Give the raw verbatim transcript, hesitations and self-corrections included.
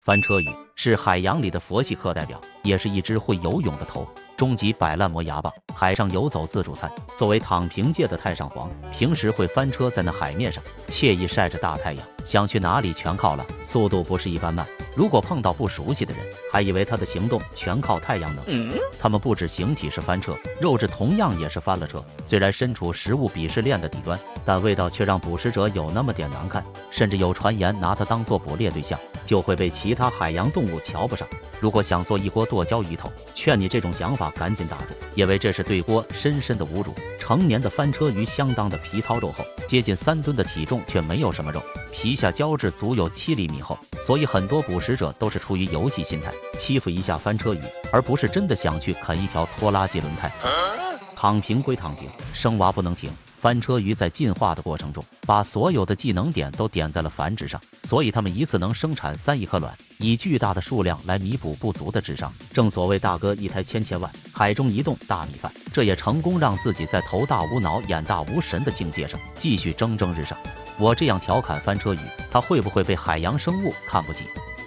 翻车鱼是海洋里的佛系课代表，也是一只会游泳的头。终极摆烂磨牙棒，海上游走自助餐。作为躺平界的太上皇，平时会翻车在那海面上，惬意晒着大太阳，想去哪里全靠了，速度不是一般慢。如果碰到不熟悉的人，还以为他的行动全靠太阳能。嗯、他们不止形体是翻车，肉质同样也是翻了车。虽然身处食物鄙视链的底端，但味道却让捕食者有那么点难看，甚至有传言拿它当做捕猎对象，就会被其他海洋动物瞧不上。如果想做一锅剁椒鱼头，劝你这种想法赶紧打住，因为这是对锅深深的侮辱。成年的翻车鱼相当的皮糙肉厚，接近三吨的体重却没有什么肉，皮下胶质足有七厘米厚，所以很多捕食者都是出于游戏心态欺负一下翻车鱼，而不是真的想去啃一条拖拉机轮胎。躺平归躺平，生娃不能停。翻车鱼在进化的过程中，把所有的技能点都点在了繁殖上，所以它们一次能生产三亿颗卵，以巨大的数量来弥补不足的智商。正所谓大哥一胎千千万，海中一动大米饭，这也成功让自己在头大无脑眼大无神的境界上继续蒸蒸日上。我这样调侃翻车鱼，它会不会被海洋生物看不起？